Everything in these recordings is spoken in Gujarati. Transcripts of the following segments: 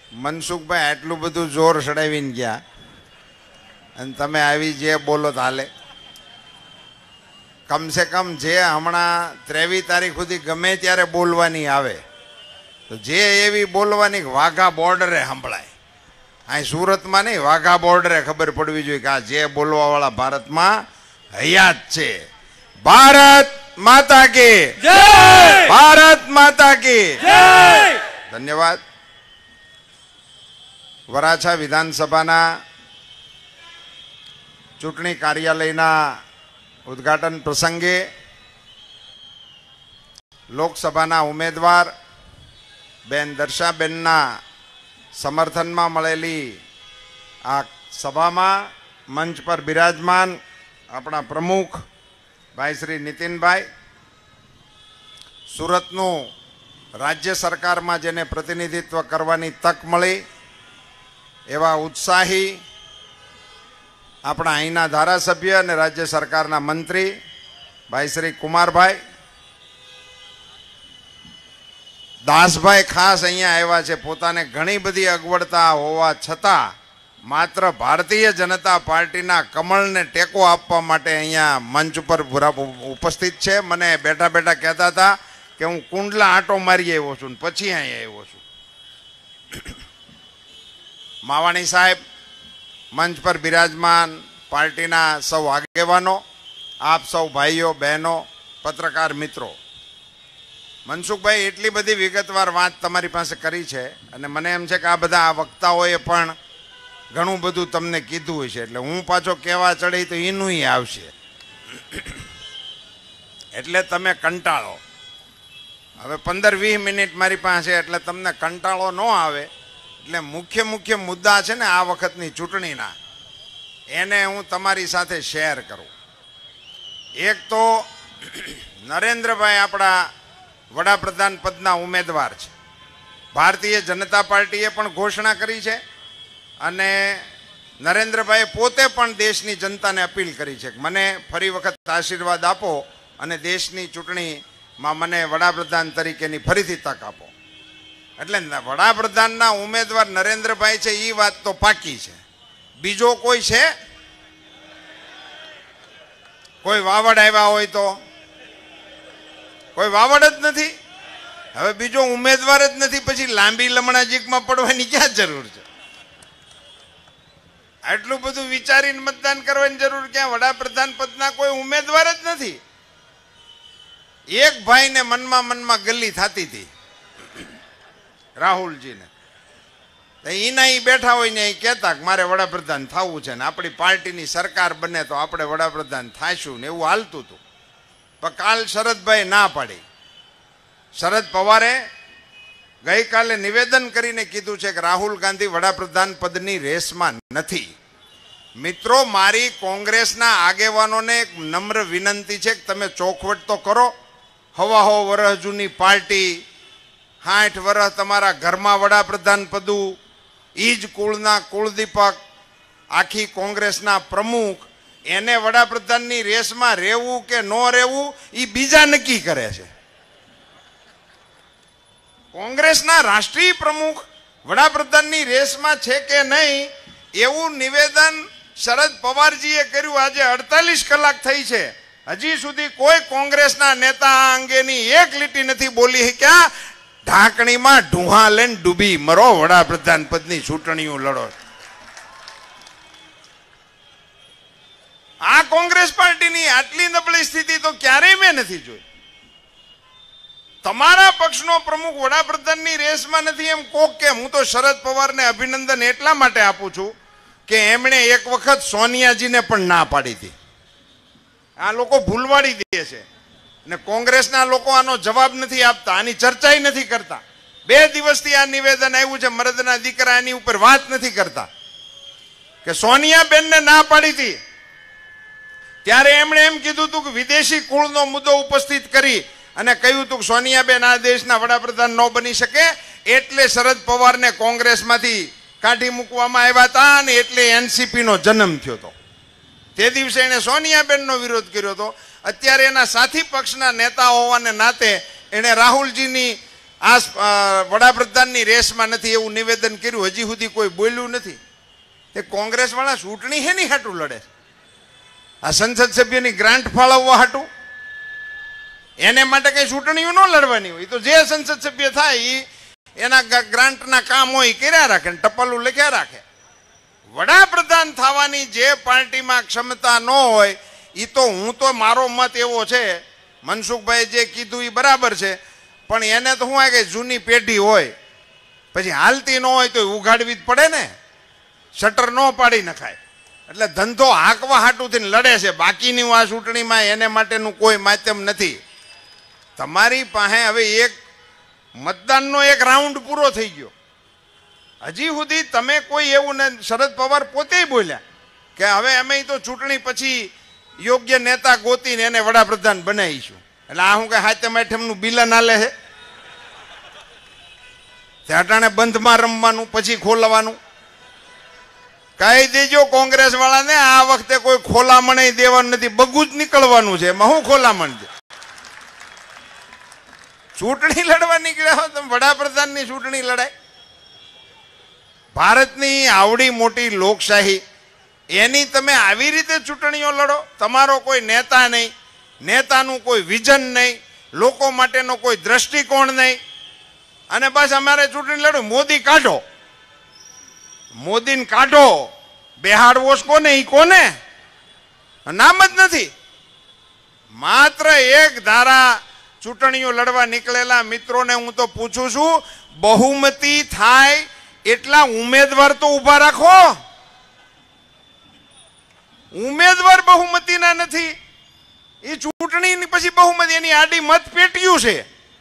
મનસુખભાઈ આટલું બધું જોર ચડાવીને ગયા અને તમે આવી જે બોલો તો હાલે. કમસે કમ જે હમણાં 23 તારીખ સુધી ગમે ત્યારે બોલવાની આવે તો જે એવી બોલવાની વાઘા બોર્ડરે સંભળાય. અહીં સુરતમાં નહીં, વાઘા બોર્ડરે ખબર પડવી જોઈએ કે આ જે બોલવાવાળા ભારતમાં હયાત છે. ભારત માતા કી જય! ભારત માતા કી જય! ધન્યવાદ. વરાછા વિધાનસભાના ચૂંટણી કાર્યાલયના ઉદ્ઘાટન પ્રસંગે લોકસભાના ઉમેદવાર બેન દર્શાબેનના સમર્થનમાં મળેલી આ સભામાં મંચ પર બિરાજમાન આપણા પ્રમુખ ભાઈ શ્રી નીતિનભાઈ, સુરતનું રાજ્ય સરકારમાં જેને પ્રતિનિધિત્વ કરવાની તક મળી એવા ઉત્સાહી આપણા અહીંના ધારાસભ્ય અને રાજ્ય સરકારના મંત્રી ભાઈ શ્રી કુમારભાઈ, દાસભાઈ ખાસ અહીંયા આવ્યા છે. પોતાને ઘણી બધી અગવડતા હોવા છતાં માત્ર ભારતીય જનતા પાર્ટીના કમળને ટેકો આપવા માટે અહીંયા મંચ ઉપર ઉપસ્થિત છે. મને બેઠા બેઠા કહેતા હતા કે હું કુંડલા આંટો મારી આવ્યો છું ને પછી અહીંયા આવ્યો છું. માવાણી સાહેબ, મંચ પર બિરાજમાન પાર્ટીના સૌ આગેવાનો, આપ સૌ ભાઈઓ બહેનો, પત્રકાર મિત્રો, મનસુખભાઈ એટલી બધી વિગતવાર વાત તમારી પાસે કરી છે અને મને એમ છે કે આ બધા આ વક્તાઓએ પણ ઘણું બધું તમને કીધું હોય છે, એટલે હું પાછો કહેવા ચડી તો એનું આવશે એટલે તમે કંટાળો. હવે 15-20 મિનિટ મારી પાસે એટલે તમને કંટાળો ન આવે એટલે મુખ્ય મુદ્દા છે ને આ વખતની ચૂંટણીના એને હું તમારી સાથે શેર કરું. એક તો નરેન્દ્રભાઈ આપણા વડાપ્રધાન પદના ઉમેદવાર છે. ભારતીય જનતા પાર્ટીએ પણ ઘોષણા કરી છે અને નરેન્દ્રભાઈએ પોતે પણ દેશની જનતાને અપીલ કરી છે કે મને ફરી વખત આશીર્વાદ આપો અને દેશની ચૂંટણીમાં મને વડાપ્રધાન તરીકેની ફરીથી તક આપો. એટલે વડાપ્રધાનના ઉમેદવાર નરેન્દ્રભાઈ છે એ વાત તો પાકી છે. બીજો કોઈ છે? કોઈ વાવડ આવ્યા હોય તો? કોઈ વાવડ જ નથી. હવે બીજો ઉમેદવાર જ નથી, પછી લાંબી લમણાજીકમાં પડવાની ક્યાં જરૂર છે? આટલું બધું વિચારીને મતદાન કરવાની જરૂર ક્યાં? વડાપ્રધાન પદના કોઈ ઉમેદવાર જ નથી. એક ભાઈને મનમાં ગલ્લી થતી હતી, રાહુલજીને. એના એ બેઠા હોય ને એ કહેતા કે મારે વડાપ્રધાન થવું છે ને આપણી પાર્ટીની સરકાર બને તો આપણે વડાપ્રધાન થાશું ને એવું હાલતું હતું. પણ કાલ શરદભાઈ ના પાડી. શરદ પવારે ગઈકાલે નિવેદન કરીને કીધું છે કે રાહુલ ગાંધી વડાપ્રધાન પદની રેસમાં નથી. મિત્રો, મારી કોંગ્રેસના આગેવાનોને એક નમ્ર વિનંતી છે કે તમે ચોખવટ તો કરો. હવાહો વર્ષ જૂની પાર્ટી, 60 વર્ષ તમારા ઘરમાં વડાપ્રધાન પદું, ઈ જ કુળના કુળદીપક, આખી કોંગ્રેસના પ્રમુખ, એને વડાપ્રધાનની રેસમાં રહેવું કે ન રહેવું એ બીજા નક્કી કરે છે. કોંગ્રેસના રાષ્ટ્રીય પ્રમુખ વડાપ્રધાનની રેસમાં છે કે નહીં એવું નિવેદન શરદ પવારજીએ કર્યું. આજે 48 કલાક થઈ છે, હજી સુધી કોઈ કોંગ્રેસના નેતા આ અંગેની એક લીટી નથી બોલી. ક્યાં ઢાંકણીમાં ઢુહા લઈને ડૂબી મરો, વડાપ્રધાન પદની ચૂંટણીઓ લડો. આ કોંગ્રેસ પાર્ટીની આટલી નબળી સ્થિતિ તો ક્યારેય મેં નથી જોઈ. તમારા પક્ષનો પ્રમુખ વડાપ્રધાનની રેસમાં નથી એમ કોક કે હું તો શરદ પવારને અભિનંદન એટલા માટે આપું છું કે એમણે એક વખત સોનિયાજીને પણ ના પાડી હતી. આ લોકો ભૂલવાડી દે છે ને કોંગ્રેસના લોકો આનો જવાબ નથી આપતા, આની ચર્ચાઈ નથી કરતા. 2 દિવસથી આ નિવેદન આવ્યું છે, મરદના દીકરા એની ઉપર વાત નથી કરતા કે સોનિયાબેનને ના પાડી હતી ત્યારે એમણે એમ કીધું હતું કે વિદેશી કુળનો મુદ્દો ઉપસ્થિત કરી અને કહ્યું હતું કે સોનિયાબેન આ દેશના વડાપ્રધાન ન બની શકે એટલે શરદ પવારને કોંગ્રેસમાંથી કાઢી મૂકવામાં આવ્યા હતા અને એટલે એનસીપીનો જન્મ થયો હતો. તે દિવસે એણે સોનિયાબેનનો વિરોધ કર્યો હતો. અત્યારે એના સાથી પક્ષના નેતા હોવાને નાતે એણે રાહુલજીની આ વડાપ્રધાનની રેસમાં નથી એવું નિવેદન કર્યું, હજી સુધી કોઈ બોલ્યું નથી. તે કોંગ્રેસ વાળા ચૂંટણી હેની હાટું લડે? આ સંસદ સભ્યની ગ્રાન્ટ ફાળવવા હાટું? એને માટે કઈ ચૂંટણીઓ ન લડવાની હોય, તો જે સંસદ સભ્ય થાય એ એના ગ્રાન્ટના કામ હોય કર્યા રાખે ને ટપાલું લખ્યા રાખે. વડાપ્રધાન થવાની જે પાર્ટીમાં ક્ષમતા ન હોય એ તો હું તો મારો મત એવો છે, મનસુખભાઈ જે કીધું એ બરાબર છે, પણ એને તો શું કે જૂની પેઢી હોય પછી હાલતી ન હોય તો ઉઘાડવી જ પડે ને, શટર ન પાડી નખાય. એટલે ધંધો હાંકવા હાટુથી લડે છે, બાકીની આ ચૂંટણીમાં એને માટેનું કોઈ માધ્યમ નથી. તમારી પાસે હવે એક મતદાનનો એક રાઉન્ડ પૂરો થઈ ગયો, હજી સુધી તમે કોઈ એવું ને, શરદ પવાર પોતે બોલ્યા કે હવે અમે તો ચૂંટણી પછી યોગ્ય નેતા ગોતીને એને વડાપ્રધાન બનાવીશું. એટલે આ હું કે હાથે માઠમનું બિલન હાલે છે, અટાણે બંધમાં રમવાનું પછી ખોલવાનું. કહી દેજો કોંગ્રેસ વાળાને આ વખતે કોઈ ખોલામણ દેવાનું નથી, બગું જ નીકળવાનું છે. એમાં શું ખોલામણ છે? ચૂંટણી લડવા નીકળ્યા હો તમે, વડાપ્રધાનની ચૂંટણી લડાય? ભારતની આવડી મોટી લોકશાહી એની તમે આવી રીતે ચૂંટણીઓ લડો? તમારો કોઈ નેતા નહીં, નેતાનું કોઈ વિઝન નહીં, લોકો માટેનો કોઈ દ્રષ્ટિકોણ નહીં, અને બસ અમારે ચૂંટણી લડો. મોદી કાઢો, મોદીને કાઢો, બેહાડવો કોને? ઈ કોને? નામ જ નથી. માત્ર એક ધારા ચૂંટણીઓ લડવા નીકળેલા મિત્રોને હું તો પૂછું છું, બહુમતી થાય એટલા ઉમેદવાર તો ઉભા રાખો. ઉમેદવાર બહુમતીના નથી, એ ચૂંટણી પછી બહુમતી એની આડી મત પેટ્યું છે.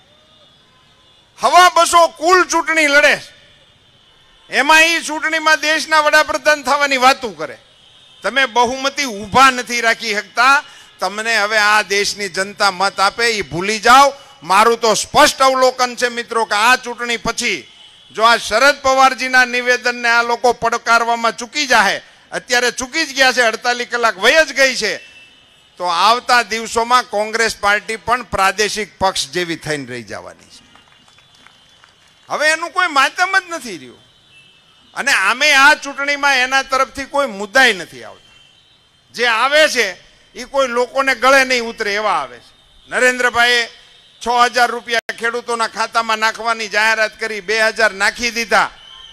હવા બસો કુલ ચૂંટણી લડે, એમાં એ ચૂંટણીમાં દેશના વડાપ્રધાન થવાની વાતો કરે. તમે બહુમતી ઊભા નથી રાખી શકતા. તમને હવે આ દેશની જનતા મત આપે એ ભૂલી જાઓ. મારું તો સ્પષ્ટ અવલોકન છે મિત્રો કે આ ચૂંટણી પછી જો આ શરદ પવારજીના નિવેદનને આ લોકો પડકારવામાં ચૂકી જાય, અત્યારે ચૂકી જ ગયા છે, 48 કલાક વહી જ ગઈ છે, તો આવતા દિવસોમાં કોંગ્રેસ પાર્ટી પણ પ્રાદેશિક પક્ષ જેવી થઈને રહી જવાની છે. હવે એનું કોઈ માધ્યમ જ નથી રહ્યું. અને આમે આ ચૂંટણીમાં એના તરફથી કોઈ મુદ્દાય નથી આવતા. જે આવે છે એ કોઈ લોકોને ગળે નહીં ઉતરે એવા આવે છે. નરેન્દ્રભાઈએ 6000 રૂપિયા ખેડૂતોના ખાતામાં નાખવાની જાહેરાત કરી, 2000 નાખી દીધા.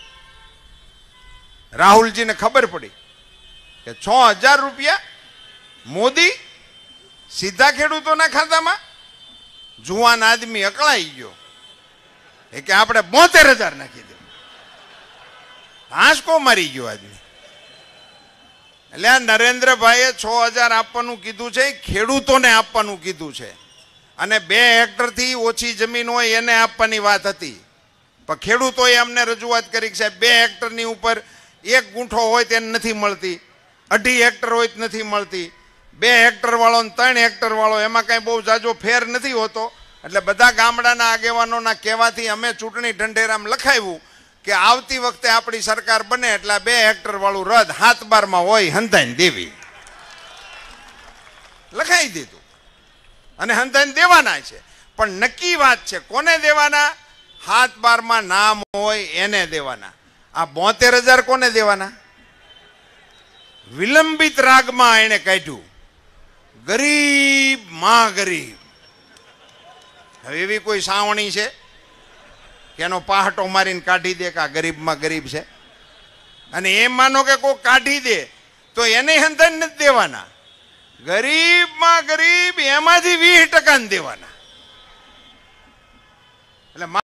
રાહુલજીને ખબર પડી કે 6000 રૂપિયા મોદી સીધા ખેડૂતોના ખાતામાં. જુવાન આદમી અકળાઈ ગયો કે આપણે 72000 નાખી દે. હાંસકો મારી ગયો આદમી. એટલે આ નરેન્દ્રભાઈએ 6000 આપવાનું કીધું છે, ખેડૂતોને આપવાનું કીધું છે, અને 2 હેક્ટરથી ઓછી જમીન હોય એને આપવાની વાત હતી. પણ ખેડૂતોએ અમને રજૂઆત કરી કે સાહેબ 2 હેક્ટરની ઉપર 1 ગુંઠો હોય તેને નથી મળતી, 2.5 હેક્ટર હોય તો નથી મળતી, 2 હેક્ટર વાળો ને 3 હેક્ટર વાળો એમાં કઈ બહુ જાજો ફેર નથી હોતો. એટલે બધા ગામડાના આગેવાનોના કહેવાથી અમે ચૂંટણી ઢંઢેરામાં લખાવ્યું કે આવતી વખતે આપણી સરકાર બને એટલે 2 હેક્ટર વાળું રદ 7/12 હોય હંધાઈને દેવી. લખાઈ દીધું અને હંધાઈને દેવાના છે. પણ નક્કી વાત છે કોને દેવાના? 7/12 નામ હોય એને દેવાના. આ 72000 કોને દેવાના? વિલંબિત રાગમાં એને કાઢ્યું, ગરીબ માં ગરીબ. હવે એવી કોઈ સાવણી છે કે એનો પાહટો મારીને કાઢી દે કે આ ગરીબમાં ગરીબ છે? અને એમ માનો કે કોઈ કાઢી દે તો એને હંધાઈને નથી દેવાના. ગરીબમાં ગરીબ એમાંથી 20% દેવાના. એટલે